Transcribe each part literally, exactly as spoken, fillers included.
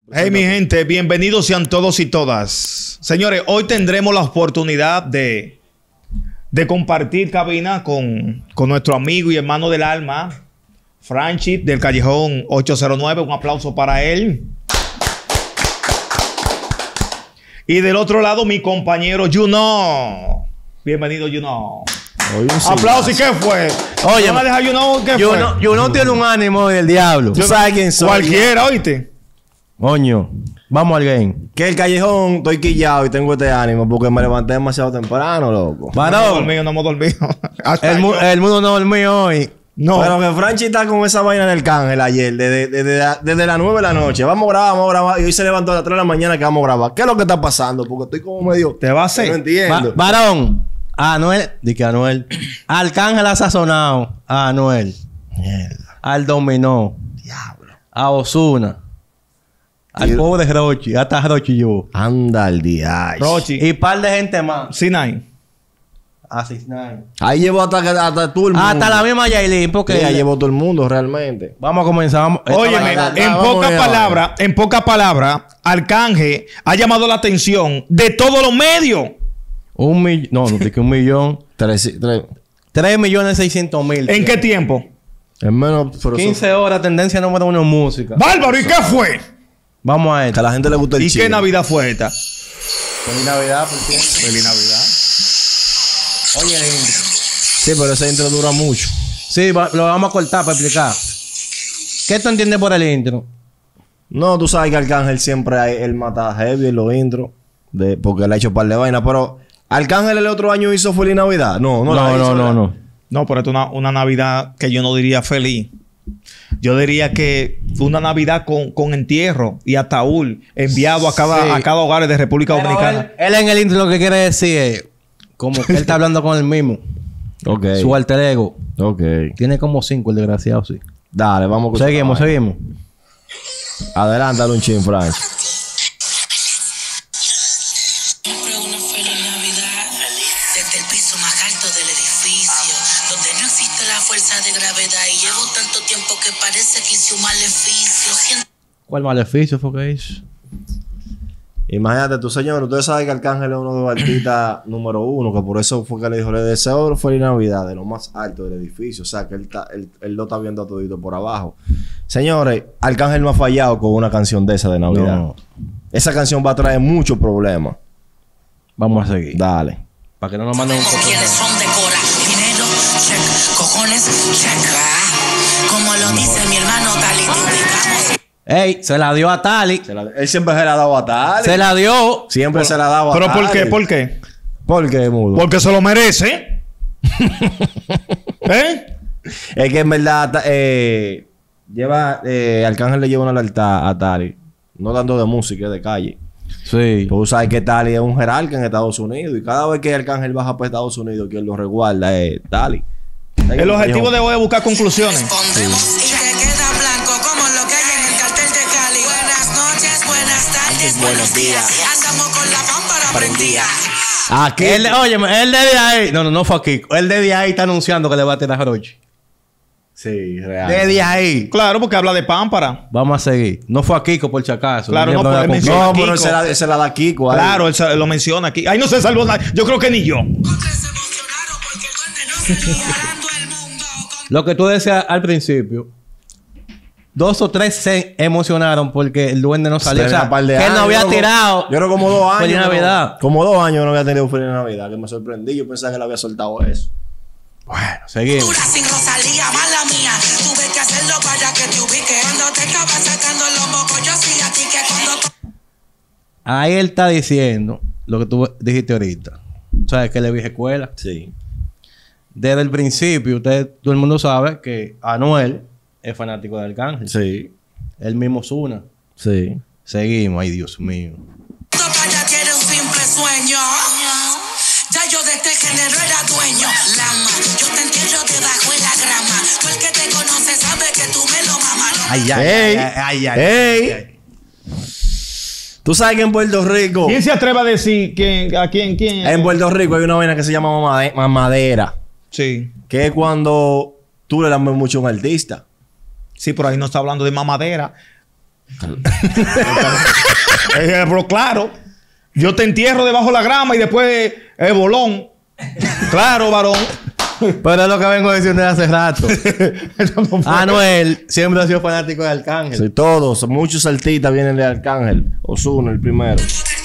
Hey, mi gente, bienvenidos sean todos y todas. Señores, hoy tendremos la oportunidad de, de compartir cabina con, con nuestro amigo y hermano del alma, Franchit del Callejón ocho cero nueve. Un aplauso para él. Y del otro lado, mi compañero Juno. Bienvenido, Juno. Aplausos. ¿Y qué fue? Oye, ¿no me deja Juno? ¿Qué Juno, fue? Juno tiene un ánimo del diablo. Tú sabes quién soy. Cualquiera, oíste. Coño, vamos al game. Que el callejón estoy quillado y tengo este ánimo porque me levanté demasiado temprano, loco. No hemos dormido, no hemos dormido. el, mu el mundo no dormió hoy. No. Pero que Franchi está con esa vaina del cángel ayer, desde, desde, desde, desde las nueve de la noche. Vamos a grabar, vamos a grabar. Y hoy se levantó a las tres de la mañana que vamos a grabar. ¿Qué es lo que está pasando? Porque estoy como medio... ¿Te va a hacer? No entiendo. Va varón, Anuel, di que Anuel. Arcángel ha sazonado a Anuel. Mierda. Al Dominó. Diablo. A Ozuna. Al Tío. pobre Rochi. Hasta Rochi yo. Anda al día. Rochi. Y par de gente más. C nueve. A seis nueve. Ahí llevó hasta, hasta todo el mundo. Hasta la misma Yailin. Porque... Sí, ahí llevó todo el mundo realmente. Vamos a comenzar. Vamos... Óyeme, va, va, en vamos pocas allá, palabras, en pocas palabras, Arcángel ha llamado la atención de todos los medios. Un millón. No, no, que un millón. Tres, tres. Tres millones seiscientos mil. ¿En qué tiempo? Es menos... Pero quince horas, tendencia número uno en música. Bárbaro, ¿y qué fue? Vamos a Que esto. a la gente le gusta el ¿Y chile. qué Navidad fue esta? Feliz Navidad, por cierto. Feliz Navidad. Oye, el intro. Sí, pero ese intro dura mucho. Sí, va- lo vamos a cortar para explicar. ¿Qué tú entiendes por el intro? No, tú sabes que Arcángel siempre hay, él mata heavy en los intros. De, porque le ha hecho un par de vainas. Pero Arcángel el otro año hizo Feliz Navidad. No, no, No, la no, hizo, no, ¿verdad? no. No, pero esto es una, una Navidad que yo no diría feliz. Yo diría que fue una Navidad con, con entierro y ataúd enviado a cada, Sí. a cada hogar de República Pero Dominicana. Él, él en el intro lo que quiere decir es como que él está hablando con el mismo. Ok. Su alter ego. Ok. Tiene como cinco el desgraciado, sí. Dale, vamos con Seguimos, seguimos. Adelántale un chin, Frank. Siempre una feliz Navidad desde el piso más alto del edificio, donde no existe la fuerza de gravedad y llevo tanto tiempo que parece que hice un maleficio. Siento ¿Cuál maleficio fue que hizo? Imagínate tú, señor. Ustedes saben que Arcángel es uno de los artistas número uno. Que por eso fue que le dijo, le deseo feliz Navidad de lo más alto del edificio. O sea, que él, está, él, él lo está viendo todito por abajo. Señores, Arcángel no ha fallado con una canción de esa de Navidad. No. Esa canción va a traer muchos problemas. Vamos a seguir. Dale. Para que no nos manden un como poco. quienes son de Cora, dinero, check, cojones, check. Ah, como lo dice mi hermano, tal y te indicamos. Ey, se la dio a Tali. Se la- él siempre se la ha dado a Tali. Se la dio. Siempre se la ha dado a ¿Pero Tali. por qué? ¿Por qué? ¿Por qué, mudo? Porque se lo merece. ¿Eh? Es que en verdad ta- eh, lleva eh, Arcángel le lleva una lealtad a Tali. No tanto de música, es de calle. Sí. Tú sabes que Tali es un jerarca en Estados Unidos. Y cada vez que Arcángel baja para Estados Unidos, quien lo resguarda es Tali. El objetivo de hoy es buscar conclusiones. Respondemos y te queda blanco como lo que hay en el cartel de Cali. Buenas noches, buenas tardes, buenos días. Andamos con la pámpara prendida. Aquí. Él, oye, él desde ahí. No, no, no fue aquí. Él desde ahí está anunciando que le va a tirar a Rochi. Sí, real. Desde ahí. Claro, porque habla de pámpara. Vamos a seguir. No fue a Kiko por si acaso. Claro, no, Él pero la él confió. menciona- No, pero Kiko. esa la, esa la da Kiko. ahí. Claro, él se- lo menciona aquí. Ahí no se salvó nadie. Yo creo que ni yo. Otros se emocionaron porque el duende no se liderando el mundo. Con Lo que tú decías al principio. Dos o tres se emocionaron porque el duende no salió. O Tenía sea, un par de que él años. no había Yo creo- tirado. Yo creo como dos años. Feliz no- Navidad. Como dos años no había tenido Feliz Navidad. Que me sorprendí. Yo pensaba que le había soltado eso. Bueno, seguimos. cultura sin Rosalía, mala mía. Tuve que hacerlo para que te ubique. Cuando te estaba sacando los mocos, yo sí a ti que cuando... Ahí él está diciendo lo que tú dijiste ahorita. ¿Sabes que le dije escuela? Sí. Desde el principio, usted, todo el mundo sabe que Anuel es fanático de Arcángel. Sí. Él mismo Ozuna. Sí. Seguimos. Ay, Dios mío. Esto para ti era un simple sueño. Ya yo de este género era dueño. Lama, yo te entierro debajo de la grama. Tú el que te conoce sabe que tú me lo mamas. Ay, ay, Ey. ay, ay, ay, Ey. ay. Tú sabes que en Puerto Rico... ¿Quién se atreve a decir quién, a quién, quién? En Puerto Rico hay una vaina que se llama mamade- mamadera. Sí. Que es cuando tú le lambes mucho a un artista. Sí, pero ahí no está hablando de mamadera. Eh, Pero claro, yo te entierro debajo de la grama y después es bolón. Claro, varón. Pero es lo que vengo diciendo desde hace rato. Anuel siempre ha sido fanático de Arcángel. Sí, todos, muchos artistas vienen de Arcángel. Ozuna, el primero.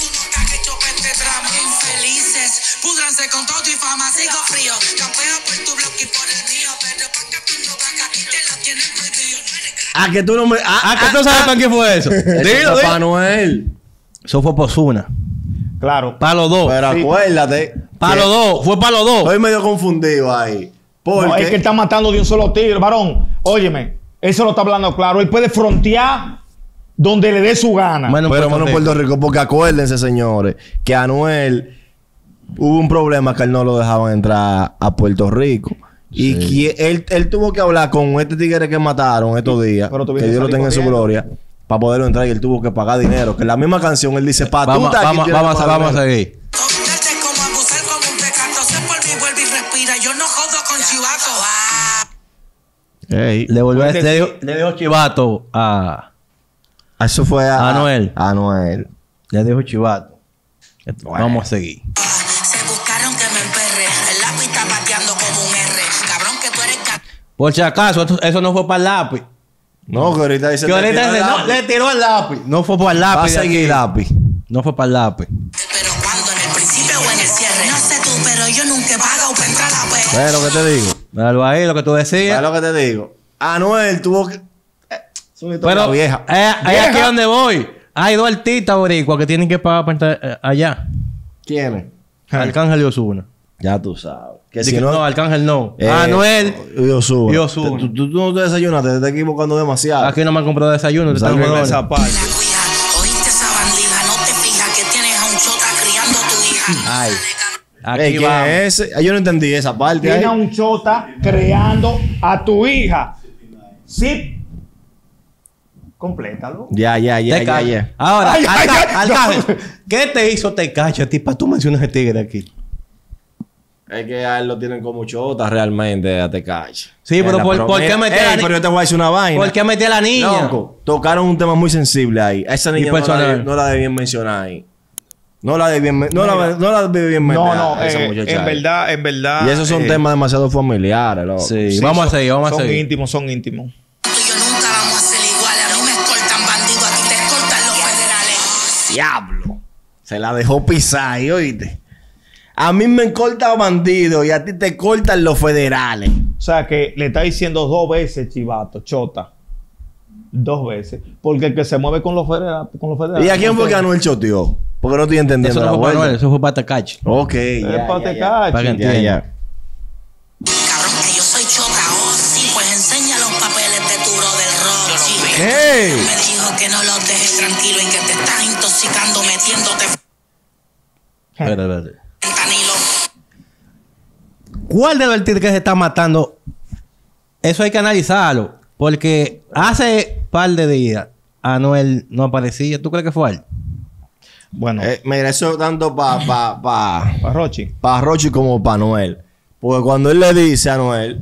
Infelices, púdranse con todo y fama, sigo frío. Campeo por tu bloque y por el mío, pero pa' que tú no vas a te lo tienen prohibido. Ah, que tú no me. Ah, Ah, ¿qué tú sabes para quién fue eso? Eso Dilo, fue dilo. para Noel. Eso fue por Ozuna. Claro. Para los dos. Pero Sí. acuérdate. Para que los dos. Fue para los dos. Estoy medio confundido ahí. Porque No, es que él está matando de un solo tiro. Varón, óyeme, eso lo está hablando claro. Él puede frontear donde le dé su gana. Bueno, pero Puerto menos Rico. Puerto Rico, porque acuérdense, señores, que Anuel hubo un problema que él no lo dejaban entrar a Puerto Rico. Y que él, él tuvo que hablar con este tigre que mataron estos días, Pero que tuviste Dios lo que tenga en su salir gloria, para poderlo entrar y él tuvo que pagar dinero. Que en la misma canción él dice, pa' tú Vamos, estás aquí, vamos, tienes que vamos, a- pagar vamos a dinero". seguir. Darte como abusar como un pecado, se por mí vuelve y respira. Yo no jodo con chivato. Ah. Ey, Le volvió a Puede le decir- dijo, le dijo chivato a... eso fue a Anuel. a Anuel. Le dijo chivato. Vamos a seguir. Se buscaron que me emperre. El lápiz está pateando como un R. Cabrón que tú eres ca- Por si acaso, esto- eso no fue para el lápiz. No, que ahorita dice Que ahorita te dice, tiró el no, lápiz. le tiró el lápiz. No fue para el Va a lápiz. de seguir aquí. lápiz. No fue para el lápiz. Pero cuando, en el principio o en el cierre. No sé tú, pero yo nunca he pagado para entrar a ver. ¿Ves lo que te digo? Míralo ahí, lo que tú ¿Ves decías. lo que te digo? Anuel tuvo que... Eh, es una historia Pero vieja. eh, ahí Vieja. aquí donde voy. Hay dos artistas boricuas que tienen que pagar para entrar eh, allá. ¿Quiénes? Arcángel y Ozuna. Ya tú sabes. Que Dice si que no... no, Arcángel no. Eh, Anuel. Y Ozuna. y Ozuna. Tú, tú- tú no te desayunas, te estás equivocando demasiado. Aquí no me han comprado desayuno. te Salve están jodiendo. esa parte. La cuija, oíste esa bandija. No te fijas que tienes a un chota criando a tu hija. Ay. Aquí Ey, ¿quién vamos. es ese? Ah, yo no entendí esa parte. Tiene a ahí. un chota creando a tu hija. Sí. Complétalo. Ya, ya, ya, Te ya, callas. ya. Ahora, Ay, ay, Arca- ay, Arcángel, ¿qué te hizo te cacha a ti para tú mencionas ese tigre aquí? Es que a él lo tienen como chota realmente, a te cacha. Sí, pero por- ¿por qué meter a Ey, ni- pero yo te voy a decir una vaina. ¿Por qué metí a la niña? Loco, tocaron un tema muy sensible ahí. A esa niña no la, personal. de- no la debían mencionar ahí. No la debían, me- no la, no la debían meter No, a no, esa eh, muchacha en ahí. verdad, en verdad. Y esos son eh, temas demasiado familiares, loco. Sí, sí, vamos a son- seguir, vamos a Son seguir. íntimos, son íntimos. Tú y yo nunca vamos a ser iguales. A mí me escoltan bandidos, a ti te escoltan los federales. Diablo. Se la dejó pisar ahí, oíste. A mí me corta bandido y a ti te cortan los federales. O sea que le está diciendo dos veces chivato, chota. Dos veces. Porque el que se mueve con los federales. Con los federales ¿Y a quién fue que Anuel choteó? Porque no estoy entendiendo Eso la no fue para vuelta. Noel, eso fue para Tecachi. Ok, Es ya, pa' ya, te ya. cachi. Para que Ya, entiendan. ya. Cabrón, que yo soy chota. Oh, sí, pues enseña los papeles de tu brother Rochi. ¡Ey! Me dijo que no los dejes tranquilo y que te estás intoxicando metiéndote Espérate, espérate. fentanilo. ¿Cuál de los artistas que se está matando? Eso hay que analizarlo. Porque hace par de días Anuel no aparecía. ¿Tú crees que fue él? Bueno, Eh, mira, eso tanto para pa, pa, para Rochi. pa Rochi como para Noel. Porque cuando él le dice a Noel,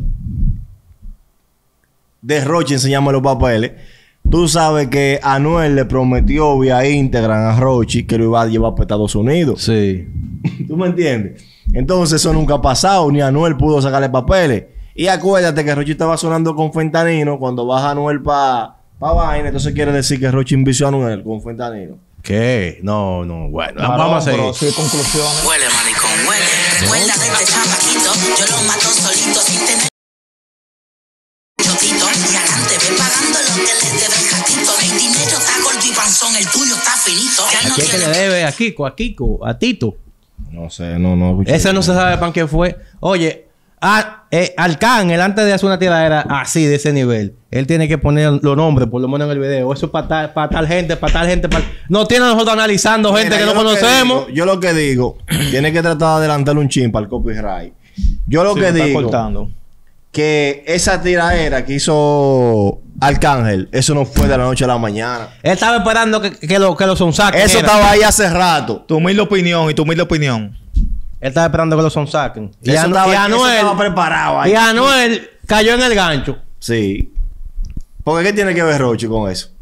de Rochi enseñame los papeles, tú sabes que Anuel le prometió vía Instagram a Rochi que lo iba a llevar para Estados Unidos. Sí. ¿Tú me entiendes? Entonces eso nunca ha pasado, ni Anuel pudo sacarle papeles. Y acuérdate que Rochi estaba sonando con fentanilo cuando baja Anuel para pa vaina, entonces quiere decir que Rochi envició a Anuel con fentanilo. ¿Qué? No, no. Bueno, Varón, vamos a seguir. pero sí, conclusiones. Huele, maricón, huele. Recuerda de este chamaquito. Yo lo mato solito sin tener chotito. Y adelante, ve pagando lo que le debe el gatito. El dinero está gordo y panzón, el tuyo está finito. Ya ¿A no quién que tiene le debe? A Kiko, a Kiko, a Tito. No sé, no, no escuché. Ese no se sabe para quién fue. Oye, a, eh, Arcángel, antes de hacer una tiradera así, de ese nivel, él tiene que poner los nombres, por lo menos en el video. Eso es para tal, para tal gente, para tal gente. Para... No tiene a nosotros analizando gente Mira, que no yo lo conocemos. digo- yo lo que digo, tiene que tratar de adelantarle un chin para el copyright. Yo lo Sí, que me está digo, cortando. que esa tiradera que hizo Arcángel, eso no fue de la noche a la mañana. Él estaba esperando que, que lo, que lo sonsaquen. Eso era. estaba ahí hace rato. Tu humilde opinión y tu humilde opinión. Él estaba esperando que lo sonsaquen. Y, Eso Anu- estaba, y eso Anuel, estaba preparado ahí. y Anuel cayó en el gancho. Sí. Porque ¿qué tiene que ver Rochi con eso?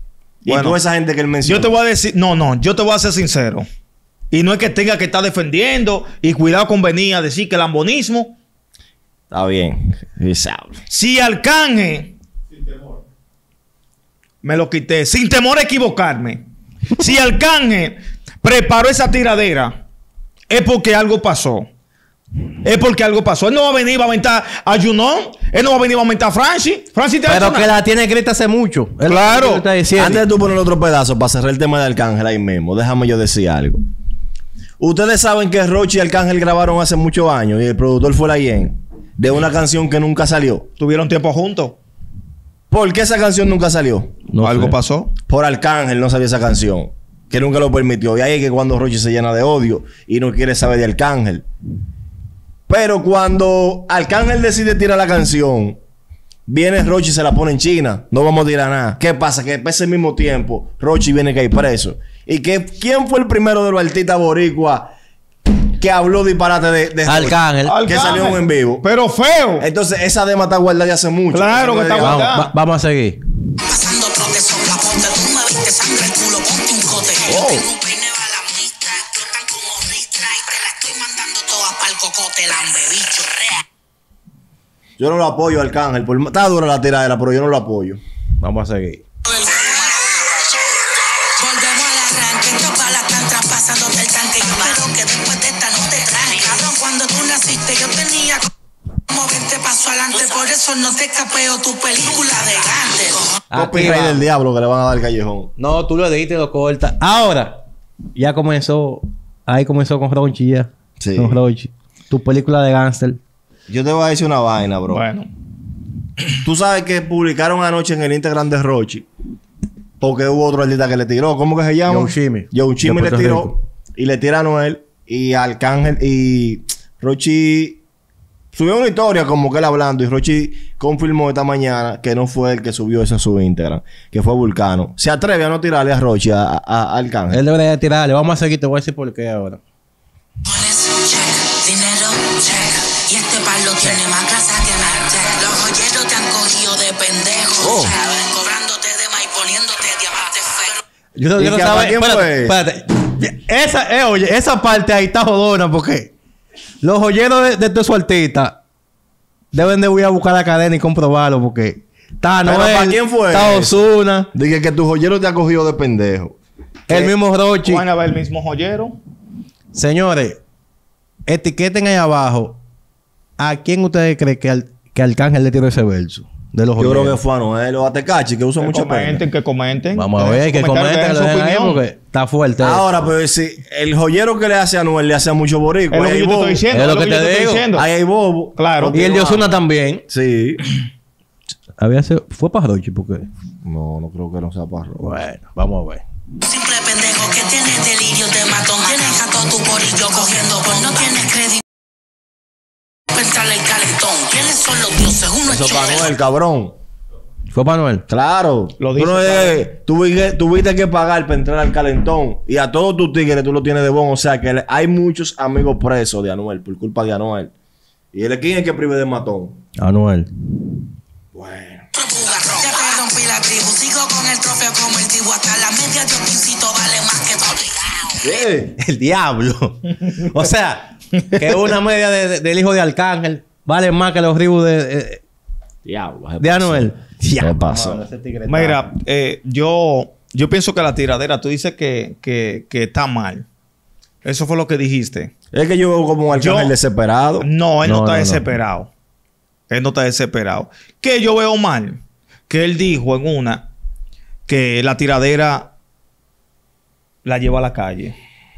Y Bueno, toda esa gente que él menciona. Yo te voy a decir, no, no, yo te voy a ser sincero. Y no es que tenga que estar defendiendo y cuidado con venir a decir que el lambonismo. Está bien. Si Arcángel. Sin temor. Me lo quité. Sin temor a equivocarme. Si Arcángel preparó esa tiradera, es porque algo pasó. Es porque algo pasó. Él no va a venir a aumentar a Junón. Él no va a venir a aumentar a Francis. Francis te Pero que la tiene escrita hace mucho. Él Claro. lo está diciendo. Antes de tú poner otro pedazo para cerrar el tema de Arcángel ahí mismo, déjame yo decir algo. Ustedes saben que Rochi y Arcángel grabaron hace muchos años y el productor fue la Yen de una canción que nunca salió. Tuvieron tiempo juntos. ¿Por qué esa canción nunca salió? No algo sé. pasó. Por Arcángel no sabía esa canción, que nunca lo permitió. Y ahí es que cuando Rochi se llena de odio y no quiere saber de Arcángel. Pero cuando Arcángel decide tirar la canción, viene Rochi y se la pone en China. No vamos a tirar nada. ¿Qué pasa? Que ese mismo tiempo Rochi viene que hay preso. ¿Y que quién fue el primero de los artistas boricua que habló disparate de, de Arcángel. Rochi? Que salió en vivo. Pero feo. Entonces esa dema está guardada de hace mucho. Claro que está Esa no es de- guardada. Vamos, va- vamos a seguir. Pasando trote, sopla, ponte, tú me viste sangre el culo, ponte un cote. Oh. Tengo un peine balamista, trotan como ristra y te la estoy mandando todas pa'l cocote, lambe bicho. Yo no lo apoyo, Arcángel. Por- Está dura la tiradera, pero yo no lo apoyo. Vamos a seguir. Volvemos al arranque, estos balas están traspasándote el tanque. Yo espero que después de esta no te traje. Cabrón, cuando tú naciste yo tenía como veinte pasos adelante. Por eso no te escapeo tu película de grande. Aquí Copyright va. del diablo que le van a dar callejón. No, tú lo editas y lo cortas. Ahora, ya comenzó. Ahí comenzó con Rochi ya. Sí. Con Rochi. Tu película de gánster. Yo te voy a decir una vaina, bro. Bueno. Tú sabes que publicaron anoche en el Instagram de Rochi. Porque hubo otro artista que le tiró. ¿Cómo que se llama? Joe Chimmy. Joe Chimmy De le Puerto tiró. Rico. Y le tira a Noel. Y Arcángel. Y Rochi subió una historia como que él hablando. Y Rochi confirmó esta mañana que no fue el que subió eso a su Instagram. Que fue Vulcano. Se atreve a no tirarle a Rochi a, a- a Arcángel. Él debería tirarle. Vamos a seguir. Te voy a decir por qué ahora. Pones check, dinero check. Y este palo tiene más grasa que Mercedes. Los joyeros te han cogido de pendejo. Oh. ¿Sabes? Cobrándote de más y poniéndote diamante feo. Yo no ¿Y quiero que saber. para quién Espérate, fue? espérate. Esa, eh, oye, esa parte ahí está jodona porque los joyeros de, de todos esos artistas deben de ir a buscar la cadena y comprobarlo porque está Pero Noel, ¿para quién fue está eso? Ozuna, Dije que tu joyero te ha cogido de pendejo. el mismo Rochi. Van a ver el mismo joyero. Señores, etiqueten ahí abajo a quién ustedes creen que, al, que Arcángel le tiró ese verso de los Yo creo joyeros. que fue a Noel o a Tecachi, que usa Que mucho comenten, pena. que comenten. Vamos a Dejen ver, su que comentario, comenten, que dejen lo su dejen ahí opinión. porque está fuerte. Ahora, pero si el joyero que le hace a Noel le hace a mucho boricua. Es lo ahí que hay yo te bobo. estoy diciendo. Es lo Es que lo que te yo te estoy digo. diciendo. Ahí hay bobo. Claro. Y el de Continúa. Ozuna también. Sí. Había sido- fue para Rochi porque... No, no creo que no sea para robar. Bueno, vamos a ver. Simple pendejo que tienes delirio de matón. Tienes a todo tu corillo cogiendo por no tienes crédito. Pensarle el calentón. ¿Quiénes son los dioses? Uno es Eso para chorro. Noel, cabrón. Fue para Noel. Claro. Lo Tú dice, no claro. es- tuviste, tuviste que pagar para entrar al calentón. Y a todos tus tigres tú lo tienes de bon. O sea que le- hay muchos amigos presos de Anuel por culpa de Anuel. Y él es quien es que prive de matón. Anuel. Bueno. Bugarrón. Ya te rompí la tribu. Sigo con el trofeo como el tribu. Hasta la media yo te incito vale más que todo. ¿Qué? El diablo. O sea, que una media de- de- del hijo de Arcángel vale más que los ribos de, de, Diablo. de Anuel. ¿Qué pasó? Mano, ese tigre está- Mira, eh, yo, yo pienso que la tiradera, tú dices que, que, que está mal. Eso fue lo que dijiste. Es que yo veo como un Arcángel Yo- desesperado. No, él no, No, está no, no. desesperado. Él no está desesperado. Que yo veo mal. Que él dijo en una que la tiradera la lleva a la calle.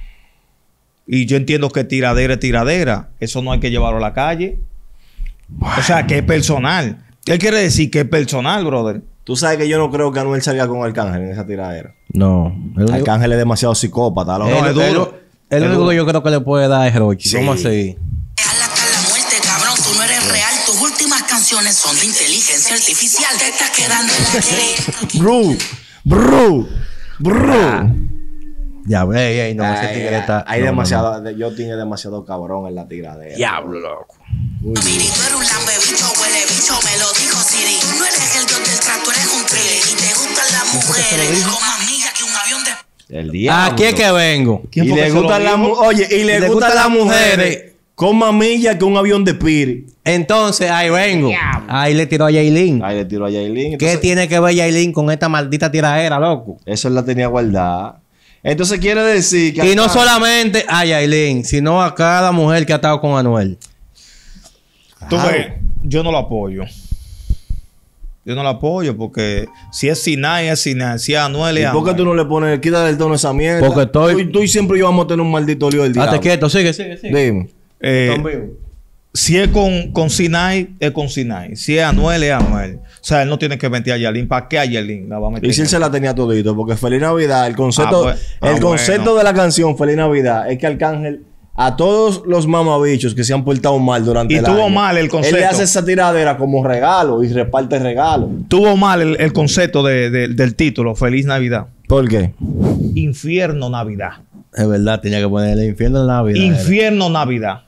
Y yo entiendo que tiradera es tiradera. Eso no hay que llevarlo a la calle. O sea, que es personal. Él quiere decir que es personal, brother. Tú sabes que yo no creo que Anuel salga con Arcángel en esa tiradera. No. El único, Arcángel es demasiado psicópata. loco. el- No, es el- duro. el Es único duro. que yo creo que le puede dar es Rochi. Sí. Vamos a seguir. Déjala hasta la muerte, cabrón. Tú no eres real. Tus últimas canciones son de inteligencia artificial. Te estás quedando en la que. Bru. Bru. Bru. Ya, ey, ey, no, ese Ay, tigre está... Hay no, no, demasiado... Yo tiene demasiado cabrón en la tiradera. no. Diablo, loco. Miri, tú eres un lambe bicho, huele bicho, me lo dijo Siri. Tú no eres el dios del trato, eres un thriller. Y te gustan las mujeres con más millas que un avión de... El diablo. Aquí es que vengo. Y fue que le se lo gustan las dijo? mu- Oye, y le, Le gustan gustan las las mujeres mujeres con más millas que un avión de Piri. Entonces, ahí vengo. Ahí le tiró a Yailin. Ahí le tiro a Yailin. ¿Qué Entonces, tiene que ver Yailin con esta maldita tiradera, loco? eso él la tenía guardada. Entonces quiere decir que... Y no acá- solamente a Yailin, sino a cada mujer que ha estado con Anuel. Tú Claro. ves, yo no lo apoyo. Yo no lo apoyo porque si es Sinai, es Sinai. Si es Anuel, ¿Y es por qué Anuel. tú no le pones, quita el tono a esa mierda? Porque estoy- Tú, y- tú y siempre yo vamos a tener un maldito lío del diablo. Hazte quieto, sigue, sigue, sigue. Dime. Eh, Están vivos. si es con, con Sinai, es con Sinai. Si es Anuel, es Anuel. O sea, él no tiene que meter a Yailin. ¿Para qué a Yailin la va a meter? Y si él se la tenía todito, porque Feliz Navidad, el concepto, Ah, pues- ah, el concepto bueno. de la canción Feliz Navidad es que Arcángel a todos los mamabichos que se han portado mal durante Y el tuvo año, mal el él concepto. le hace esa tiradera como regalo y reparte regalo. Tuvo mal el, el concepto de- de- del título, Feliz Navidad. ¿Por qué? Infierno Navidad. Es verdad, tenía que ponerle infierno en la Navidad. Infierno Navidad.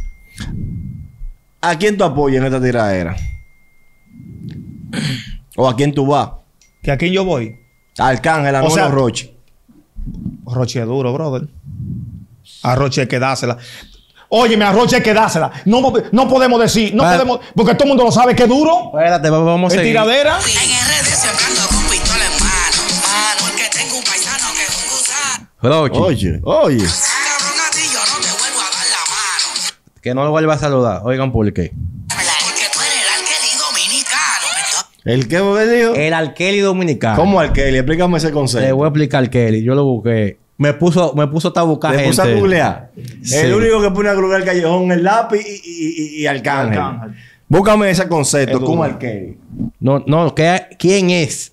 ¿A quién tú apoyas en esta tiradera? ¿O a quién tú vas? ¿Que a quién yo voy? ¿A Arcángel, a O sea- Roche? Roche es duro, brother. A Roche hay que dársela. Óyeme, a Roche hay que dársela. No, no podemos decir, no Ah. podemos, porque todo el mundo lo sabe que es duro. Espérate, vamos a Es seguir. tiradera. En R D siempre ando con pistola en mano, mano. Porque tengo un paisano que es un gusano. Rochi, Oye, oye. Cabrón, a ti yo no te vuelvo a dar la mano. que no lo vuelva a saludar. Oigan por qué. Porque tú eres el alqueli dominicano. ¿El qué me dijo? El Alkeli dominicano. ¿Cómo Alkeli? Explícame ese Le concepto. voy a explicar Alkeli. Yo lo busqué. Me puso, me puso hasta a buscar Le gente. puse a googlear. Sí. El único que pone a googlear el callejón, el lápiz y, y, y, y Arcángel. Arcángel. Búscame ese concepto. Es ¿Cómo duro. Alkeli? No, no, ¿qué- ¿quién es?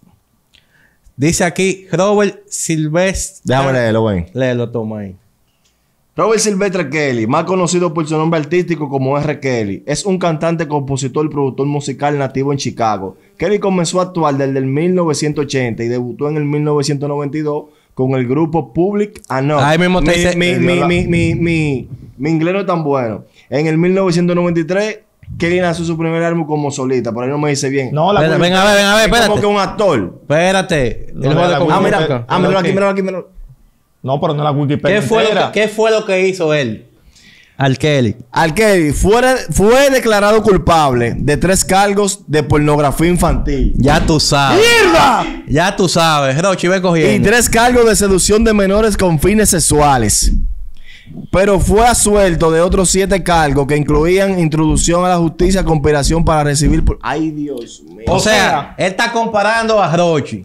Dice aquí Robert Silvestre. Déjame leerlo, ven. Léelo, toma ahí. Robert Silvestre Kelly, más conocido por su nombre artístico como R. Kelly, es un cantante, compositor y productor musical nativo en Chicago. Kelly comenzó a actuar desde el mil novecientos ochenta y debutó en el mil novecientos noventa y dos con el grupo Public Enough. Ahí mismo te mi, dice- mi, mi, mi, mi, mi, mi inglés no es tan bueno. En el mil novecientos noventa y tres, Kelly lanzó su primer álbum como solista. Por ahí no me dice bien. No, la Espérate, ven a ver, ven a ver, es como espérate. que un actor. Espérate. No, Él no, jode la con Wikipedia. Ah, mira, música. ah, míralo aquí, Ok. míralo aquí, míralo. No, pero no la Wikipedia. ¿Qué fue, lo entera. que, ¿Qué fue lo que hizo él? Alkeli. Alkeli fue, fue declarado culpable de tres cargos de pornografía infantil. Ya tú sabes. ¡Mierda! Ya tú sabes. Rochi, ve Y cogiendo. tres cargos de seducción de menores con fines sexuales. Pero fue absuelto de otros siete cargos que incluían introducción a la justicia, conspiración para recibir... Por... ¡Ay, Dios mío! O O sea, sea- él está comparando a Rochi,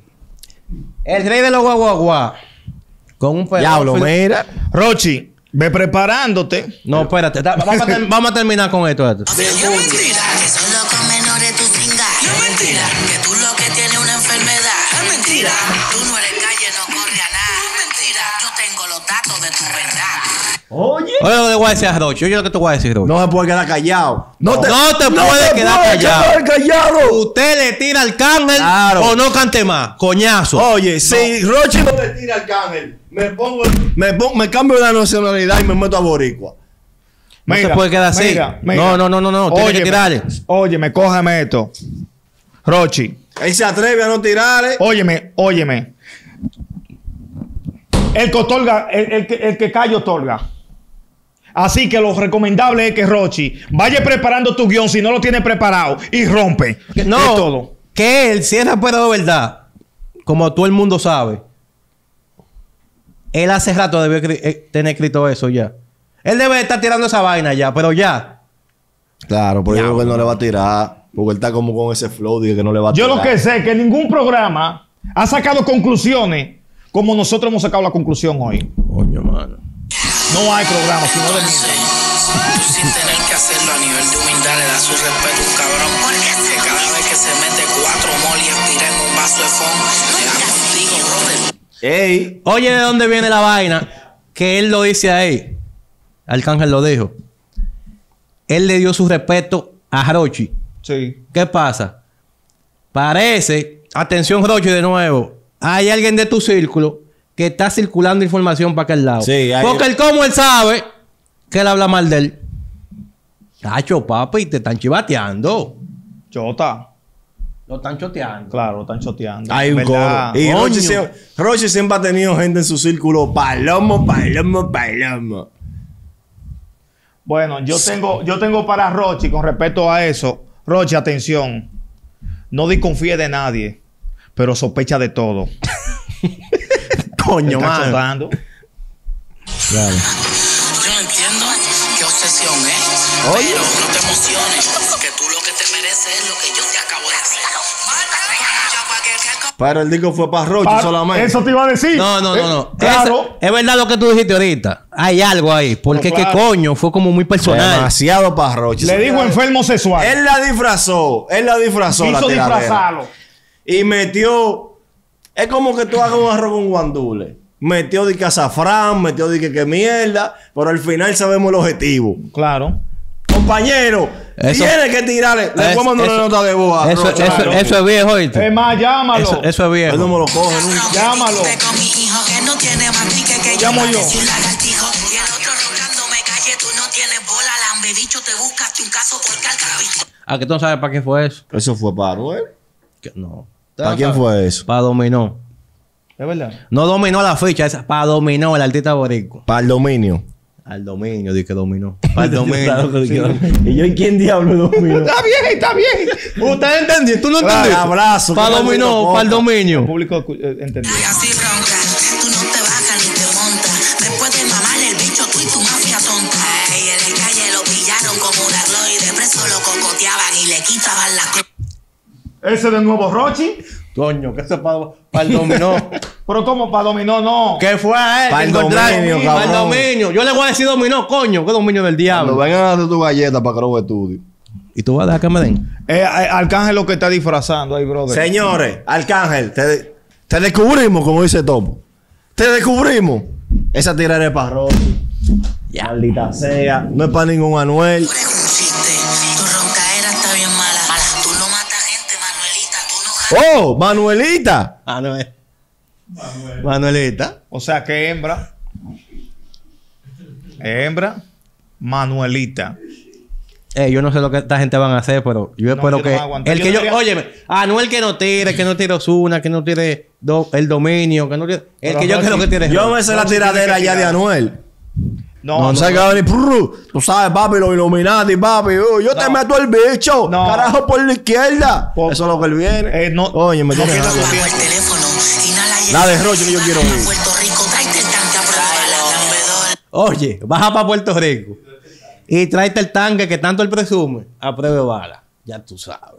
el rey de los guaguaguá, con un Diablo, pedófilo. mira. Rochi, ve preparándote. No, espérate. ta- Vamos a, ter- vamos a terminar con esto. esto. Es mentira que solo con menores tú cingas. Es mentira que tú lo que tienes una enfermedad. Es mentira. Tú no eres calle, no corre a nada. Es mentira. Yo tengo los datos de tu verdad. Oye. Oye, lo que voy a decir a Rochi. Oye, lo que te voy a decir, Rochi. No se puede quedar callado. No te puedes quedar callado. quedar callado. Usted le tira al cángel Claro. o no cante más. Coñazo. Oye, si Rochi no le tira al cángel, me pongo, me pongo, me cambio la nacionalidad y me meto a boricua. No se puede quedar así. No, no, no, no, no. Tiene que tirarle. Óyeme, cógeme esto. Rochi, Él se atreve a no tirarle. óyeme, óyeme. El que otorga, el, el que, el que calla otorga. Así que lo recomendable es que Rochi vaya preparando tu guión si no lo tiene preparado y rompe. No, Es todo. que él, si es rapero de verdad, como todo el mundo sabe, él hace rato debió escri- eh, tener escrito eso ya. Él debe estar tirando esa vaina ya, pero ya. Claro, pero yo creo que él no le va a tirar. Porque él está como con ese flow de que no le va a Yo tirar. lo que sé es que ningún programa ha sacado conclusiones como nosotros hemos sacado la conclusión hoy. Coño, mano. No hay programa, sino de mierda. Tú sin tener que hacerlo a nivel de humildad le da su respeto a un cabrón. Que cada vez que se mete cuatro mol y expira en un vaso de fondo, le da contigo, brother. Ey, Oye, ¿de dónde viene la vaina? Que él lo dice ahí. Arcángel lo dijo. Él le dio su respeto a Rochi. Sí. ¿Qué pasa? Parece, atención Rochi de nuevo, hay alguien de tu círculo que está circulando información para aquel lado. Sí, hay- Porque él como él sabe que él habla mal de él. Chacho, papi, te están chivateando. Chota. Lo están choteando. Claro, lo están choteando. Hay un ¿Verdad? coro. Y Coño. Rochi siempre, Rochi siempre ha tenido gente en su círculo. Palomo, palomo, palomo. Bueno, yo tengo, yo tengo para Rochi con respecto a eso. Rochi, atención. No desconfíe de nadie, pero sospecha de todo. Coño, Está mano. chotando. Claro. Yo no entiendo qué obsesión es. Oye. Pero no te emociones, que tú lo que te mereces es lo que yo te acabo de hacer. Pero el disco fue para Rochi Pa- solamente. Eso te iba a decir. No, no, Eh, no, no. Claro. Es, es verdad lo que tú dijiste ahorita. Hay algo ahí. Porque No, qué claro. coño, fue como muy personal. Demasiado para Rochi. Le dijo enfermo sexual. Él la disfrazó. Él la disfrazó. la Quiso tiradera. disfrazarlo. Y metió. Es como que tú hagas un arroz con guandule. Metió de que azafrán, metió de que, que mierda. Pero al final sabemos el objetivo. Claro. Compañero, Eso- tiene que tirarle. Le Es- puedo mandar una eso- nota de voz. a Eso, Rochi. eso, claro. eso es viejo, ¿oíste? Es más, llámalo. Eso, eso es Él no viejo. me lo coge nunca. Llámalo. Con mi hijo que no tiene más pique que yo. Llamo yo. Parece un lagartijo. Y el otro roncándome calle. Tú no tienes bola, lambe bicho. Te buscaste un caso por carga. Ah, que tú no sabes para qué fue eso. Eso fue para Noel. Que- No. ¿Para quién fue eso? Para dominó. Es verdad. No dominó la ficha, esa para dominó el artista boricua. Para el dominio. Al dominio, di que dominó. Para el dominio. ¿Y yo en quién diablo dominio? Está bien, está bien. ¿Usted entendió? ¿Tú no Claro, entendiste? abrazo, Para qué maldito dominó, poca. para el El dominio. público eh, entendió. Y así bronca. Tú no te bajas ni te montas. Después de mamar el bicho, tú y tu mafia tonta. Ey, en la calle lo pillaron como un arloide. Preso lo cocoteaban y le quitaban la co- Ese de nuevo Rochi. Coño, que eso para, para el dominó. Pero como para dominó, no. ¿Qué fue a él? Para el que encontraron? dominio, Para el cabrón. dominio. Yo le voy a decir dominó, coño. ¿Qué dominio del Cuando diablo? vengan a hacer tu galleta para que lo estudio. ¿Y tú vas a dejar que me den? Eh, eh, Arcángel lo que está disfrazando ahí, brother. Señores, Arcángel, te, te descubrimos, como dice Topo. Te descubrimos. Esa tirada es para Rochi. Maldita sea. No es para ningún Anuel. Tú eres un chiste. Tu roncaera está bien mala. Tú no matas gente, Manuelita. Tú no ¡Oh! ¡Manuelita! Ah, no es. Manuelita. O sea que hembra. Hembra. Manuelita. Eh, yo no sé lo que esta gente van a hacer, pero yo espero yo no que. voy a aguantar. el Yo que yo. debería- Óyeme, Anuel que no tire, que no tire Ozuna, que no tire do- el dominio, que no tire. El Pero que yo Rochi, quiero que tire. Yo me sé la Rochi tiene tiradera que ya de tirar. Anuel. No, No, no, sé que va a venir. prrr, Tú sabes, papi, los Illuminati, papi. uh, yo te No. meto el bicho. No. Carajo, por la izquierda. Por- Eso es lo que él viene. Eh, no- Oye, me no tiene pierdas rabia. tu Bajo el teléfono. Inhala y La de Rochi que yo quiero exhala. oír. Puerto Rico, tráete el tanque a prueba la lambedora. Oye, baja para Puerto Rico. Y tráete el tanque que tanto él presume. A prueba de bala. Ya tú sabes.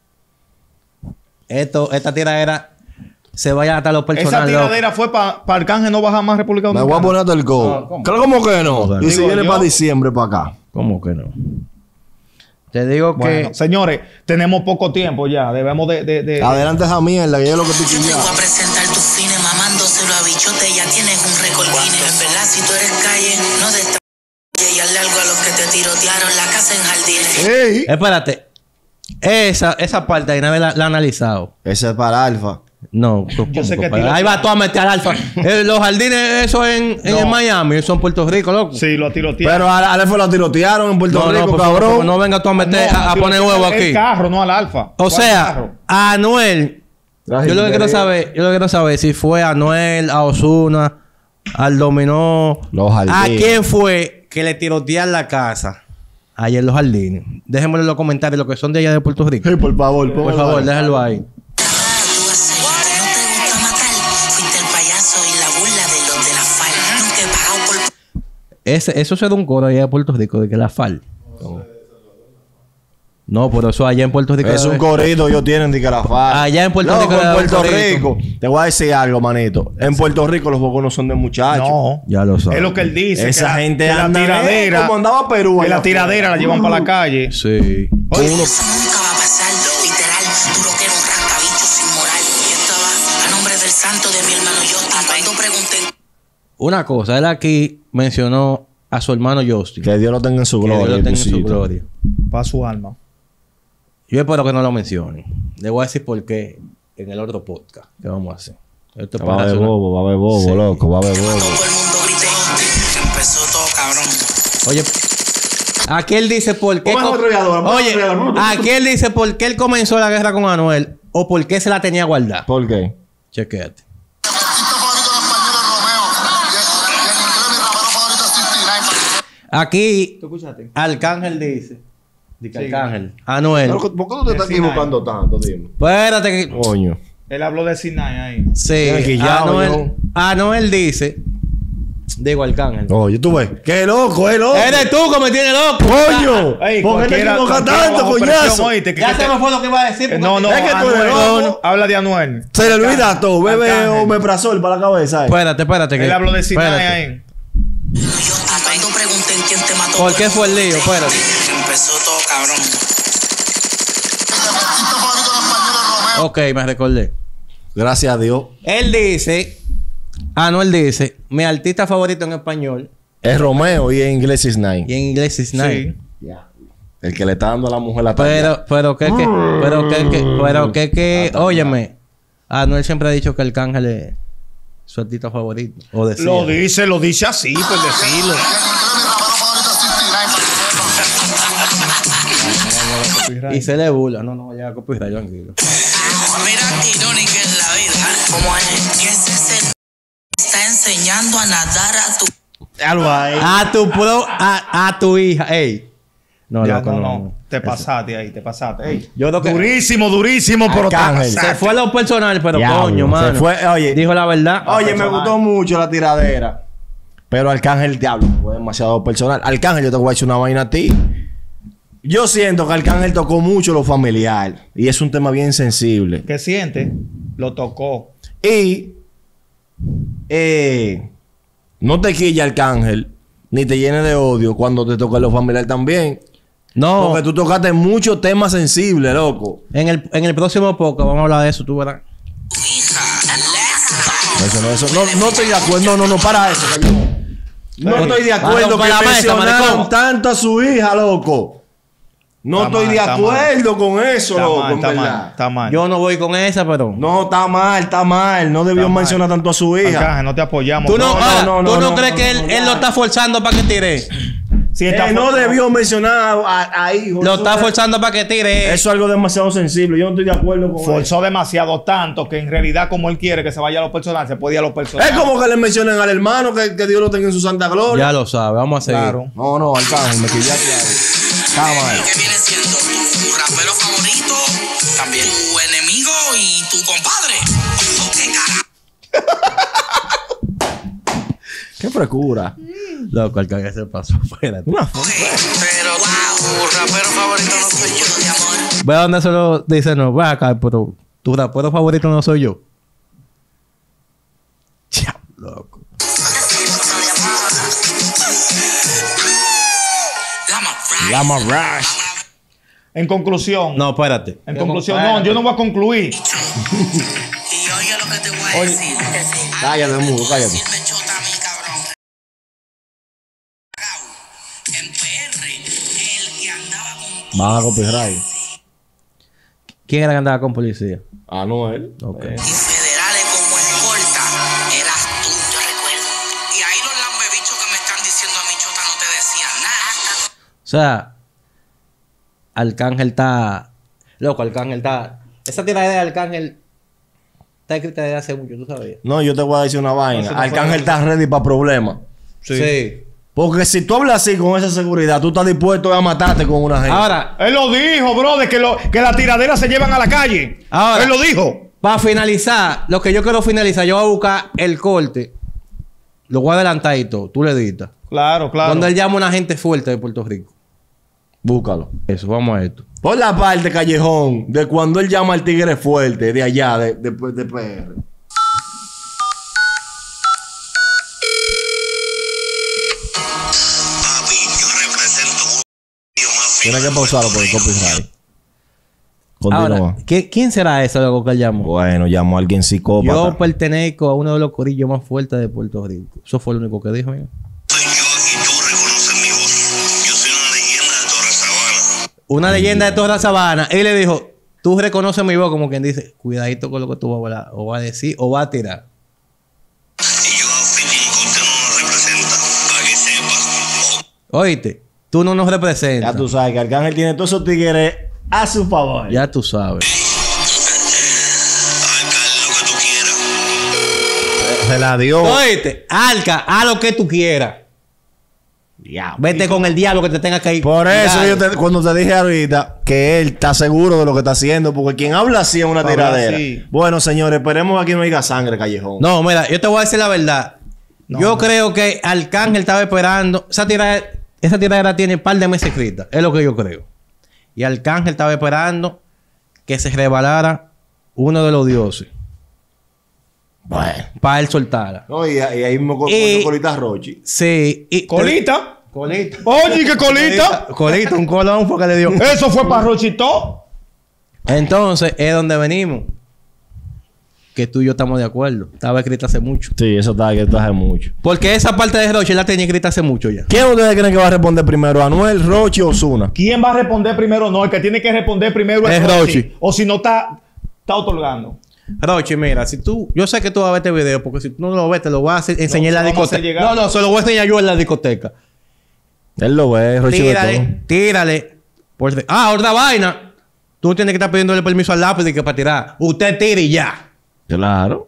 Esto, esta tiradera se vaya hasta los Esa personales. tiradera fue para Arcángel no baja más República Me Dominicana. voy a poner el No, codo. ¿cómo? Claro, ¿cómo que no? ¿Cómo que Y no? si Digo viene yo. para diciembre, para acá. ¿Cómo que no? Te digo Bueno, que. señores, tenemos poco tiempo ya. Debemos de... de, de- Adelante esa mierda, que es lo que estoy Yo te voy a quillando. presentar tus fines mamándoselo a bichote. Ya tienes un récord Guinness. En verdad, si tú eres calle, no de esta y hazle algo a los que te tirotearon la casa en jardines. ¡Ey! Espérate. Esa, esa parte ahí nadie la, la ha analizado. Ese es para Alfa. No, Yo sé que compadre? tiro- Ahí va tú a meter al alfa. Eh, los jardines, eso en, en No. Miami, eso en Puerto Rico, loco. Sí, lo tirotearon. Pero a a Alfa lo tirotearon en Puerto No, no, Rico, por favor, cabrón. no venga tú a meter a, a poner huevo aquí. El carro, no al alfa. O Fue al sea, carro. a Anuel. Traje Yo lo que quiero interés. saber, yo lo que quiero saber si fue a Anuel, a Ozuna, al Dominó. Los ¿A jardines. quién fue que le tirotearon la casa? Ayer en los jardines. Déjenmelo en los comentarios, los que son de allá de Puerto Rico. Ey, por favor, Por favor, déjenlo ahí. Ah, tú haces lo que no te gusta matar. Fuiste el payaso y la burla de los de la falda. Nunca he pagado por Ese, eso se da un coro allá de Puerto Rico, de que la fal. No, pero eso allá en Puerto Rico. Es un corrido, ellos tienen de Carafal. Allá en Puerto Rico En era un Puerto corrido. Rico. Te voy a decir algo, manito. En Puerto Rico los juegos no son de muchachos. No. Ya lo sabes. Es lo que él dice. Esa que la- gente que la anda, tiradera. eh, como andaba Perú Que allá la tiradera la llevan para la calle. Sí. Oye, eso nunca va a pasar. Literal, tú lo que eres un rascabicho sin moral. Y esto va a nombre del santo de mi hermano Justin. Cuando pregunten Una cosa, él aquí mencionó a su hermano Justin. Que Dios lo tenga en su Que gloria. Dios lo tenga en su Luisito. gloria. para su alma. Yo espero que no lo mencionen. Le voy a decir por qué en el otro podcast que vamos a hacer. Esto es Va a para haber hacer una- bobo, va a haber bobo, Sí. loco, va a haber bobo. todo el mundo grite Justin. Empezó todo cabrón. Oye, Aquí él dice por qué. Ponme co- otro viador, ponme Oye, otro viador, ponme otro- aquí él dice por qué él comenzó la guerra con Anuel o por qué se la tenía guardada. ¿Por qué? Chequéate. Mi artista favorito en español es Romeo. Y en, y en inglés mi rapero favorito es sesenta y nueve. Aquí ¿Tú escuchaste? Arcángel dice. Dice Sí. Arcángel. Anuel. ¿Por qué tú te estás Decina. equivocando tanto, dime? Espérate que. Coño. Él habló de Sinai ahí. Sí. Tiene que ya, Anuel, yo. Anuel dice. Digo Arcángel. Oye, tú ves. ¡Qué loco, es loco! Eres tú que me tienes loco. ¡Coño! Ey, ¿Por qué te cualquiera- equivocas cualquiera tanto, bajo presión, coñazo? oíste, que- Ya que se te- me fue lo que iba a decir. Eh, porque No, te- no, Es que tú eres Anuel, loco. habla de Anuel. Se le olvida todo. Bebe Arcángel. omeprazol para la cabeza. eh. Espérate, espérate. que- Él habló de Sinai espérate. ahí. Yo cuando pregunten quién te mató. ¿Por qué fue el lío? Espérate. Empezó todo, cabrón. Mi artista favorito en español es Romeo. Ok, me recordé. Gracias a Dios. Él dice. Anuel dice. Mi artista favorito en español. Es Romeo y en inglés es Nine. Y en inglés es Nine. Sí. Ya. El que le está dando a la mujer la talla. Pero, pero que, que, pero que, que, pero que, que, óyeme, Anuel siempre ha dicho que Arcángel es su artista favorito. O decía. Lo dice, lo dice así, por decirlo. Y en inglés mi rapero favorito es sesenta y nueve. Y se le burla. No, no vaya a copyright, tranquilo. Mira qué irónica es la vida. ¿Cómo es? Que ese se está enseñando a nadar a tu. Algo ahí. A tu pro, a, a tu hija, ey. No, Ya, loco, no, no, no. no. Te pasaste ahí, te pasaste. Ey. Yo creo que- Durísimo, durísimo, pero te Arcángel. pasaste. Se fue a lo personal, pero Diablo, coño, se mano. fue, oye. Dijo la verdad. Oye, me personal. gustó mucho la tiradera. Pero Arcángel, diablo, fue demasiado personal. Arcángel, yo te voy a decir una vaina a ti. Yo siento que Arcángel tocó mucho lo familiar. Y es un tema bien sensible. ¿Qué siente? Lo tocó. Y eh, no te quilla Arcángel, ni te llene de odio cuando te toca lo familiar también. No, Porque tú tocaste muchos temas sensibles, loco. en el, en el próximo podcast vamos a hablar de eso, tú verás. Hija, Alexa. Eso no, eso, no, no estoy de acuerdo. No, no, no, para eso. cayó. No Ey, estoy de vamos acuerdo para que la mesa, mencionaron maricón. tanto a su hija, loco. No Está estoy mal, de está acuerdo con eso, Está loco, mal, en está verdad. mal, está mal. Yo no voy con esa, pero. No, está mal, está mal. No debió Está mal. mencionar tanto a su hija. Arcángel, no te apoyamos. ¿Tú no, no, ah, no, ¿tú no, no no, crees no, que no, él, no, él lo está forzando para que tire? Sí, está Eh, no fu- debió mencionar a, a hijos. Lo Eso está es- forzando para que tire. Eso es algo demasiado sensible. Yo no estoy de acuerdo con eso. Forzó demasiado tanto que en realidad como él quiere que se vaya a lo personal, se puede ir a lo personal. Es como que le mencionen al hermano que, que Dios lo tenga en su santa gloria. Ya lo sabe, vamos a seguir. Claro. No, no, Arcángel, me quillaste ahí. Está mal. ¿Qué viene siendo tu rapero favorito? También. Tu enemigo y tu compadre. Oh, qué cara. Qué frescura. Loco, el que se pasó. Espérate. Una Pero, wow, tu rapero favorito no soy yo, de amor. Ve a donde se lo dice, no, ve acá, pero tu rapero favorito no soy yo. Ya, loco. Lama Rice. Llama Rush. En conclusión. No, espérate. En conclusión, no, yo no voy a concluir. Y oye lo que te voy a Oye. decir. Cállate, mudo, cállate. Decirme chota a mí, cabrón. En P R, el que andaba con Van a copyright. ¿Quién era que andaba con policía? Anuel. Ok. Eh, y federales como escolta, eras tú, yo recuerdo. Y ahí los lambebichos que me están diciendo a mi chota no te decían nada. O sea, Arcángel está. Loco, Arcángel está. Esa tiradera de Arcángel está escrita desde hace mucho, tú sabías. No, yo te voy a decir una vaina. No, eso no Arcángel fue- está ready para problemas. Sí. Porque si tú hablas así con esa seguridad, tú estás dispuesto a matarte con una gente. Ahora, Él lo dijo, brother, que, lo, que las tiraderas se llevan a la calle. Ahora. Él lo dijo. para finalizar, lo que yo quiero finalizar, yo voy a buscar el corte. Lo voy a adelantar y todo. Tú le editas. Claro, claro. Donde él llama a una gente fuerte de Puerto Rico. Búscalo. Eso, vamos a esto. Por la parte, Callejón, de cuando él llama al tigre fuerte, de allá, de, de, de P R. Papi, yo represento un más Tienes que pausarlo por el copyright. Ahora, Continúa. ¿qué- ¿quién será ese loco que él llamó? Bueno, llamó a alguien psicópata. Yo pertenezco a uno de los corillos más fuertes de Puerto Rico. Eso fue lo único que dijo. Mira. soy yo y tú reconoces mi voz. Yo soy una leyenda de Torre Sabana. Una leyenda de toda la sabana. Él le dijo, tú reconoces mi voz, como quien dice, cuidadito con lo que tú vas a hablar, o va a decir, o va a tirar. Y yo afirmo que usted no nos representa. Para que sepa. Oíste, tú no nos representas. Ya tú sabes que Arcángel tiene todos esos tigres a su favor. Ya tú sabes. Se la dio. Oíste, Alca, haz lo que tú quieras. Diablo. Vete con el diablo que te tenga que ir. Por eso Dale. yo te- cuando te dije ahorita que él está seguro de lo que está haciendo, porque quien habla así es una Habla tiradera. así. Bueno, señores, esperemos que aquí no haya sangre, callejón. No, mira, yo te voy a decir la verdad. No, yo no. creo que Arcángel estaba esperando. Esa tiradera, esa tiradera tiene un par de meses escrita. Es lo que yo creo. Y Arcángel estaba esperando que se rebalara uno de los dioses. Bueno. Para él soltara. No, y, y ahí mismo con, Y- con Colita Rochi. Sí. Y Colita. Colita. Oye, ¿qué colita? Colita, un colón fue que le dio. Eso fue para Rochito. Entonces, es donde venimos. Que tú y yo estamos de acuerdo. Estaba escrita hace mucho. Sí, eso está que hace mucho. Porque esa parte de Roche la tenía escrita hace mucho ya. ¿Quién ustedes creen que va a responder primero? ¿Anuel, Rochi o Ozuna? ¿Quién va a responder primero? No, el que tiene que responder primero es, Es Rochi. Rochi. O si no, está, está otorgando. Roche, mira, si tú... Yo sé que tú vas a ver este video. Porque si tú no lo ves, te lo voy a hacer- enseñar en la se lo vamos a hacer discoteca. llegar. No, no, se lo voy a enseñar yo en la discoteca. Él lo ve, Rochi ve todo. Tírale, tírale. Por- Ah, otra vaina. Tú tienes que estar pidiéndole permiso al lápiz y que para tirar. Usted tire y ya. Claro.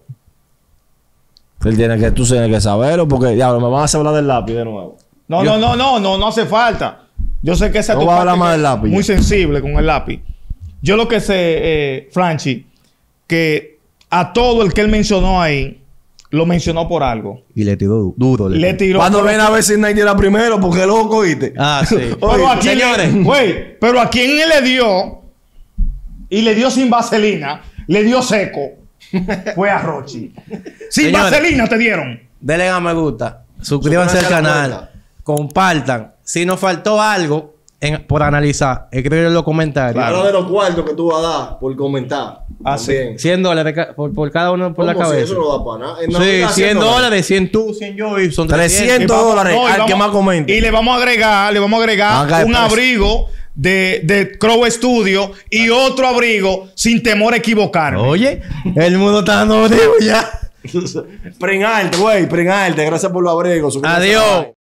Él tiene que, tú tienes que saberlo porque, diablo, me van a hacer hablar del lápiz de nuevo. No, Yo- no, no, no, no, no hace falta. Yo sé que esa es No tu va a parte hablar más que del lápiz, muy ya. sensible con el lápiz. Yo lo que sé, eh, Franchi, que a todo el que él mencionó ahí, lo mencionó por algo. Y le tiró du- duro. Le Le tiró. tiró. Cuando pero- ven a ver si Nike era primero, porque loco, ¿viste? Ah, sí. Pero a quién Señores. le, güey, pero a quién él le dio y le dio sin vaselina, le dio seco, fue a Rochi. Sin Señores. vaselina te dieron. Denle a me gusta. Suscríbanse al Suscríbanse a la canal. cuenta. Compartan. Si nos faltó algo en- por analizar, escriben en los comentarios. Habla de los cuartos que tú vas a dar por comentar. Ah, sí. También. cien dólares ca- por, por cada uno por la ¿Cómo si cabeza. eso no da para nada? En Sí, Navidad, cien dólares, cien tú, cien yo y son trescientos. trescientos Y vamos- dólares no, y al vamos- que más comente. Y le vamos a agregar, le vamos a agregar Haga un precio. abrigo de, de Crow Studio y otro abrigo sin temor a equivocarme. Oye, el mundo está dando frío ya. Pren alto, güey, pren alto. Gracias por los abrigos. Suscríbanse al Adiós. canal.